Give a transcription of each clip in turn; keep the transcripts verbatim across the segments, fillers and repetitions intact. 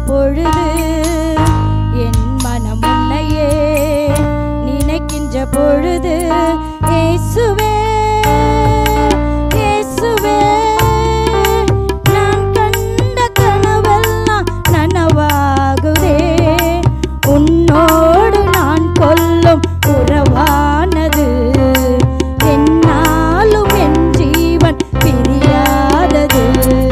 பொழுது என் மனம் உன்னையே நினைக்கின்ற பொழுது இயேசுவே இயேசுவே நான் கண்ட கனவெல்லாம் நனவாகுதே உன்னோடு நான் கொள்ளும் உறவானது என்னாலும் என் ஜீவன் பிரியாதது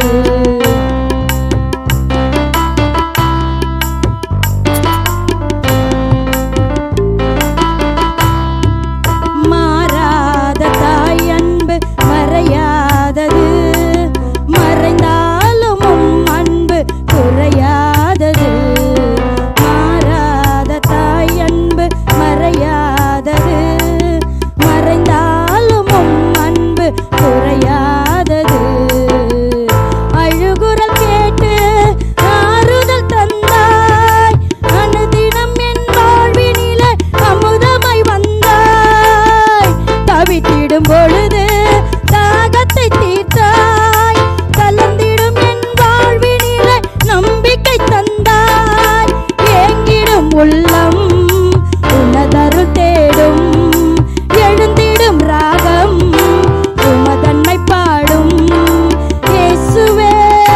மாறாத தாய் அன்பு மறையாதது மறைந்தாலும் உம் அன்பு குறையாதது மாறாத தாய் அன்பு மறையாதது மறைந்தாலும் உம் அன்பு குறையாதது அழுகுரல் கேட்டு ஆறுதல் தந்தாய் அனுதினம் என் வாழ்வினிலே அமுதமாய் வந்தாய் தவித்திடும் பொழுது தாகத்தை தீர்த்தாய் கலந்திடும் என் வாழ்வினிலே நம்பிக்கை தந்தாய் ஏங்கிடும் உள்ளம் உனதருள் தேடும் எழுந்திடும் ராகம் உமதன்மை பாடும் இயேசுவே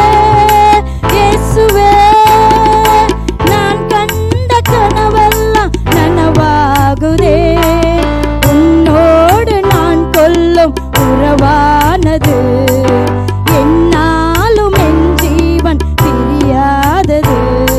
இயேசுவே நான் கண்ட கனவெல்லாம் நனவாகுதே உன்னோடு நான் கொள்ளும் உறவானது என்னாலும் என் ஜீவன் பிரியாதது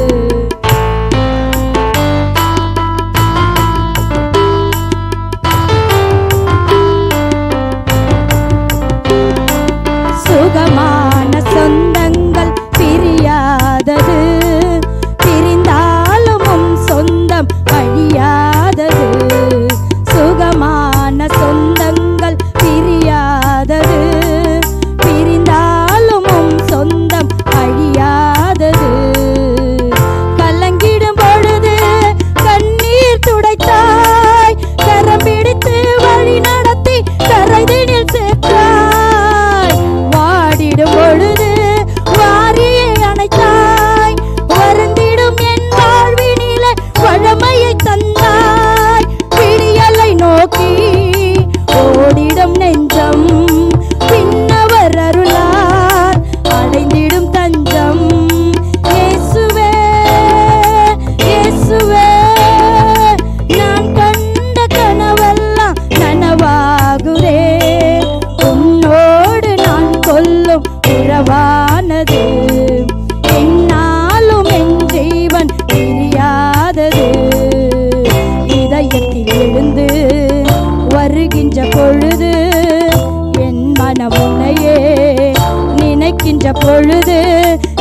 சுகமான சொந்தங்கள் பிரியாதது பிரிந்தாலும் உம் சொந்தம் அழியாதது சுகமான சொந்தங்கள் பிரியாதது பிரிந்தாலும் உம் சொந்தம் அழியாதது கலங்கிடும் பொழுது கண்ணீர் துடைத்தாய் கரம் பிடித்து வழி நடத்தி கரைதினில் சேர்த்தாய் வாடிடும் பொழுது வாரியை அணைத்தாய் வருந்திடும் என் வாழ்வினிலே வழமையை தந்தாய் விடியலை நோக்கி ஓடிடும் நெஞ்சம் பின்னவர் அருளார் அடைந்திடும் தஞ்சம் இயேசுவே இயேசுவே நான் கண்ட கனவெல்லாம் நனவாகுதே உன்னோடு நான் கொள்ளும் உறவானது என்னாலும் என் ஜீவன் பிரியாதது இதயத்தில் எழுந்து வருகின்ற பொழுது என் மனம் உன்னையே நினைக்கின்ற பொழுது